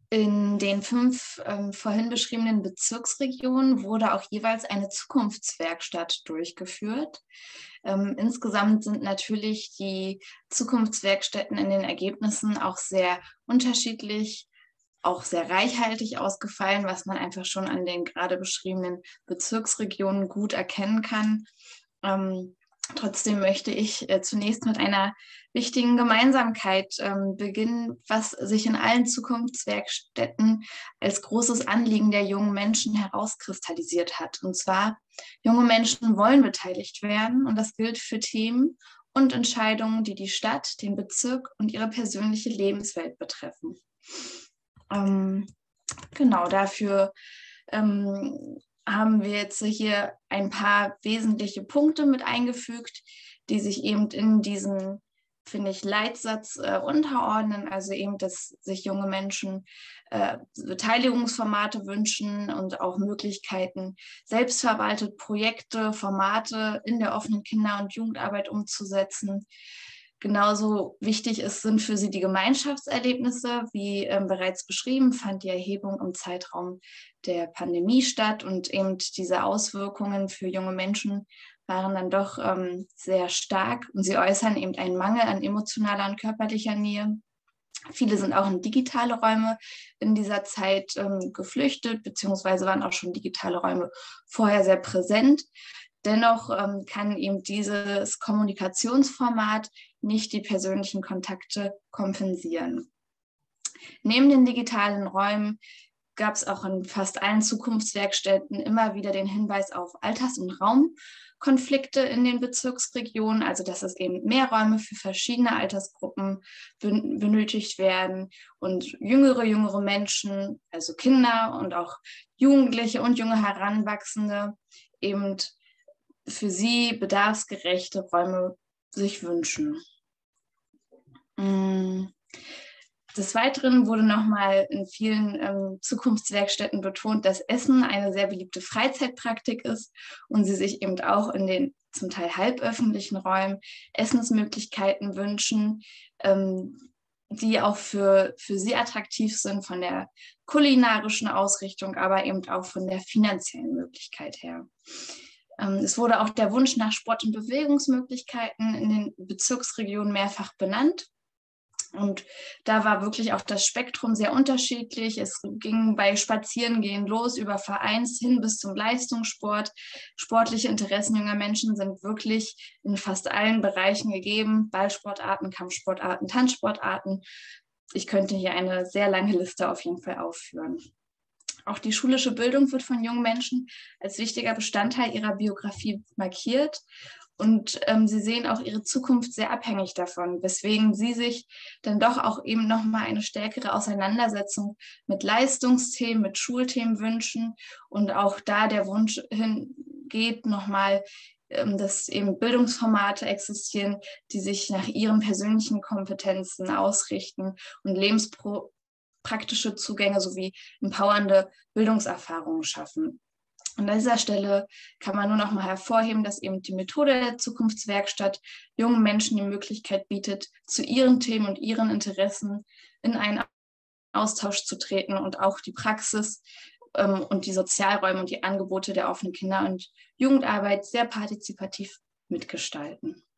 In den 5 vorhin beschriebenen Bezirksregionen wurde auch jeweils eine Zukunftswerkstatt durchgeführt. Insgesamt sind natürlich die Zukunftswerkstätten in den Ergebnissen auch sehr unterschiedlich, auch sehr reichhaltig ausgefallen, was man einfach schon an den gerade beschriebenen Bezirksregionen gut erkennen kann. Trotzdem möchte ich zunächst mit einer wichtigen Gemeinsamkeit beginnen, was sich in allen Zukunftswerkstätten als großes Anliegen der jungen Menschen herauskristallisiert hat. Und zwar, junge Menschen wollen beteiligt werden und das gilt für Themen und Entscheidungen, die die Stadt, den Bezirk und ihre persönliche Lebenswelt betreffen. Genau, dafür haben wir jetzt hier ein paar wesentliche Punkte mit eingefügt, die sich eben in diesen, finde ich, Leitsatz unterordnen. Also eben, dass sich junge Menschen Beteiligungsformate wünschen und auch Möglichkeiten, selbstverwaltet Projekte, Formate in der offenen Kinder- und Jugendarbeit umzusetzen. Genauso wichtig sind für sie die Gemeinschaftserlebnisse. Wie bereits beschrieben, fand die Erhebung im Zeitraum der Pandemie statt und eben diese Auswirkungen für junge Menschen waren dann doch sehr stark und sie äußern eben einen Mangel an emotionaler und körperlicher Nähe. Viele sind auch in digitale Räume in dieser Zeit geflüchtet, beziehungsweise waren auch schon digitale Räume vorher sehr präsent. Dennoch kann eben dieses Kommunikationsformat nicht die persönlichen Kontakte kompensieren. Neben den digitalen Räumen gab es auch in fast allen Zukunftswerkstätten immer wieder den Hinweis auf Alters- und Raumkonflikte in den Bezirksregionen, also dass es eben mehr Räume für verschiedene Altersgruppen benötigt werden und jüngere Menschen, also Kinder und auch Jugendliche und junge Heranwachsende eben für sie bedarfsgerechte Räume sich wünschen. Des Weiteren wurde nochmal in vielen Zukunftswerkstätten betont, dass Essen eine sehr beliebte Freizeitpraktik ist und sie sich eben auch in den zum Teil halböffentlichen Räumen Essensmöglichkeiten wünschen, die auch für sie attraktiv sind von der kulinarischen Ausrichtung, aber eben auch von der finanziellen Möglichkeit her. Es wurde auch der Wunsch nach Sport- und Bewegungsmöglichkeiten in den Bezirksregionen mehrfach benannt. Und da war wirklich auch das Spektrum sehr unterschiedlich. Es ging bei Spazierengehen los über Vereins hin bis zum Leistungssport. Sportliche Interessen junger Menschen sind wirklich in fast allen Bereichen gegeben. Ballsportarten, Kampfsportarten, Tanzsportarten. Ich könnte hier eine sehr lange Liste auf jeden Fall aufführen. Auch die schulische Bildung wird von jungen Menschen als wichtiger Bestandteil ihrer Biografie markiert. Und sie sehen auch ihre Zukunft sehr abhängig davon, weswegen sie sich dann doch auch eben nochmal eine stärkere Auseinandersetzung mit Leistungsthemen, mit Schulthemen wünschen. Und auch da der Wunsch hingeht, nochmal, dass eben Bildungsformate existieren, die sich nach ihren persönlichen Kompetenzen ausrichten und lebenspraktische Zugänge sowie empowernde Bildungserfahrungen schaffen. An dieser Stelle kann man nur noch mal hervorheben, dass eben die Methode der Zukunftswerkstatt jungen Menschen die Möglichkeit bietet, zu ihren Themen und ihren Interessen in einen Austausch zu treten und auch die Praxis und die Sozialräume und die Angebote der offenen Kinder- und Jugendarbeit sehr partizipativ mitgestalten.